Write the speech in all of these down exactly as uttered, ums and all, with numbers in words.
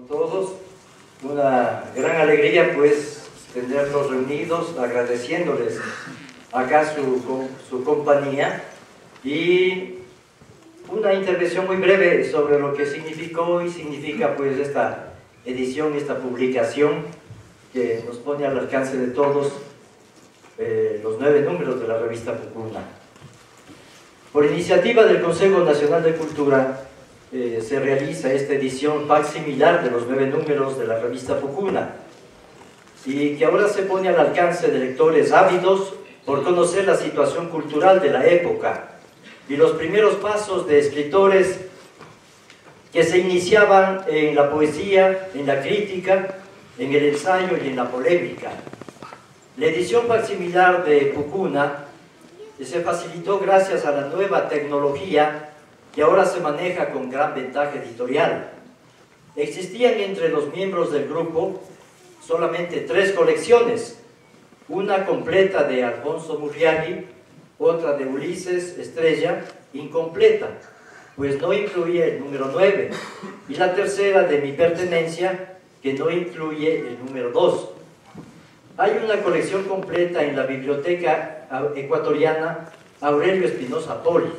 Todos, una gran alegría pues tenerlos reunidos, agradeciéndoles acá su, su compañía y una intervención muy breve sobre lo que significó y significa pues esta edición, esta publicación que nos pone al alcance de todos eh, los nueve números de la revista Pucuna. Por iniciativa del Consejo Nacional de Cultura eh, se realiza esta edición facsimilar de los nueve números de la revista Pucuna y que ahora se pone al alcance de lectores ávidos por conocer la situación cultural de la época y los primeros pasos de escritores que se iniciaban en la poesía, en la crítica, en el ensayo y en la polémica. La edición facsimilar de Pucuna se facilitó gracias a la nueva tecnología que ahora se maneja con gran ventaja editorial. Existían entre los miembros del grupo solamente tres colecciones, una completa de Alfonso Murriagui, otra de Ulises Estrella, incompleta, pues no incluye el número nueve, y la tercera de Mi Pertenencia, que no incluye el número dos. Hay una colección completa en la Biblioteca Ecuatoriana Aurelio Espinosa Poli.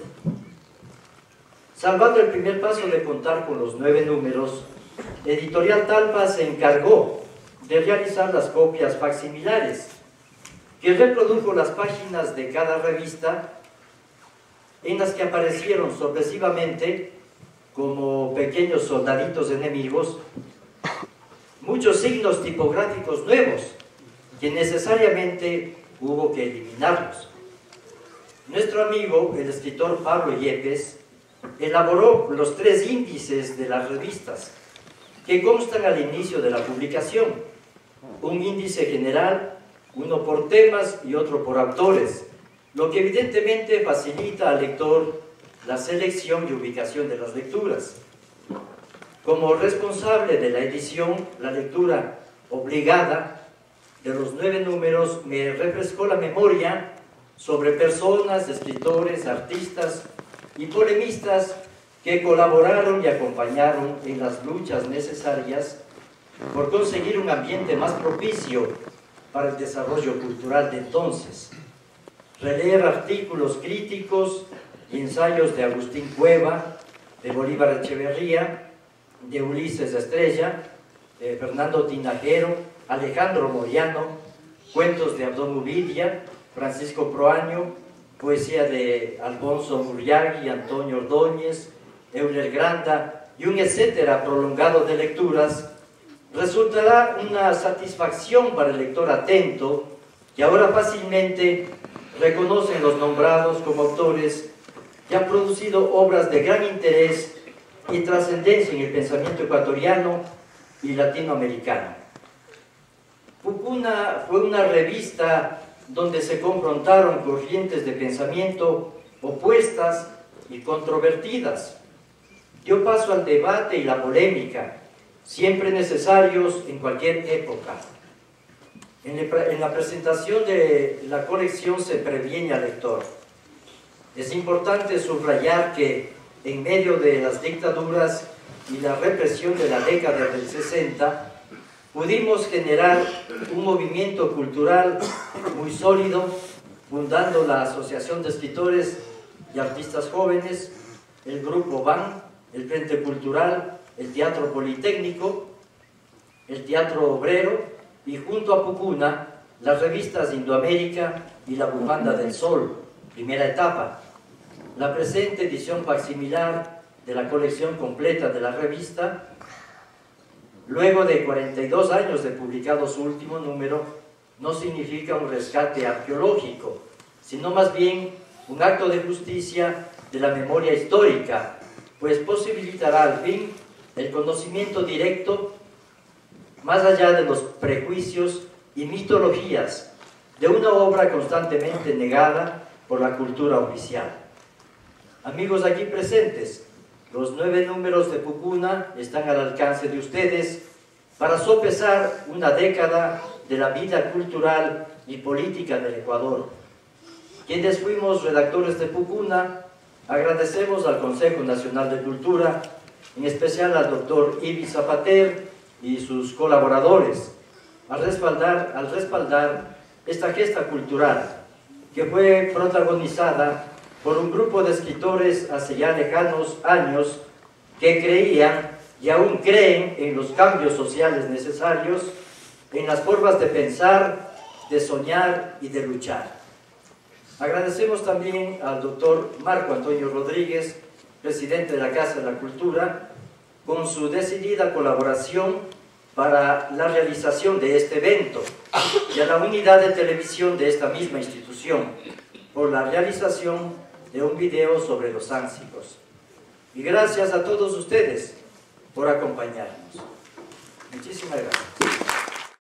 Salvando el primer paso de contar con los nueve números, Editorial Talpa se encargó de realizar las copias facsimilares, que reprodujo las páginas de cada revista en las que aparecieron sorpresivamente, como pequeños soldaditos enemigos, muchos signos tipográficos nuevos que necesariamente hubo que eliminarlos. Nuestro amigo, el escritor Pablo Yepes, elaboró los tres índices de las revistas que constan al inicio de la publicación, un índice general, uno por temas y otro por autores, lo que evidentemente facilita al lector la selección y ubicación de las lecturas. Como responsable de la edición, la lectura obligada de los nueve números me refrescó la memoria sobre personas, escritores, artistas y polemistas que colaboraron y acompañaron en las luchas necesarias por conseguir un ambiente más propicio para el desarrollo cultural de entonces. Releer artículos críticos y ensayos de Agustín Cueva, de Bolívar Echeverría, de Ulises Estrella, de Fernando Tinajero, Alejandro Moyano, cuentos de Abdón Uvidia, Francisco Proaño, poesía de Alfonso Murriagui, Antonio Ordóñez, Euler Granda y un etcétera prolongado de lecturas, resultará una satisfacción para el lector atento que ahora fácilmente reconocen los nombrados como autores que han producido obras de gran interés y trascendencia en el pensamiento ecuatoriano y latinoamericano. Pucuna fue una revista donde se confrontaron corrientes de pensamiento opuestas y controvertidas. Dio paso al debate y la polémica, siempre necesarios en cualquier época. En, el, en la presentación de la colección se previene al lector. Es importante subrayar que en medio de las dictaduras y la represión de la década del sesenta, pudimos generar un movimiento cultural muy sólido, fundando la Asociación de Escritores y Artistas Jóvenes, el Grupo B A N, el Frente Cultural, el Teatro Politécnico, el Teatro Obrero y junto a Pucuna, las revistas Indoamérica y La Bufanda del Sol, primera etapa. La presente edición facsimilar de la colección completa de la revista, luego de cuarenta y dos años de publicado su último número, no significa un rescate arqueológico, sino más bien un acto de justicia de la memoria histórica, pues posibilitará al fin el conocimiento directo, más allá de los prejuicios y mitologías, de una obra constantemente negada por la cultura oficial. Amigos aquí presentes, los nueve números de Pucuna están al alcance de ustedes para sopesar una década de la vida cultural y política del Ecuador. Quienes fuimos redactores de Pucuna, agradecemos al Consejo Nacional de Cultura, en especial al doctor Ibi Zapater y sus colaboradores al respaldar, al respaldar esta gesta cultural que fue protagonizada por un grupo de escritores hace ya lejanos años que creían y aún creen en los cambios sociales necesarios, en las formas de pensar, de soñar y de luchar. Agradecemos también al doctor Marco Antonio Rodríguez, presidente de la Casa de la Cultura, con su decidida colaboración para la realización de este evento, y a la unidad de televisión de esta misma institución, por la realización de un video sobre los áncicos. Y gracias a todos ustedes por acompañarnos. Muchísimas gracias.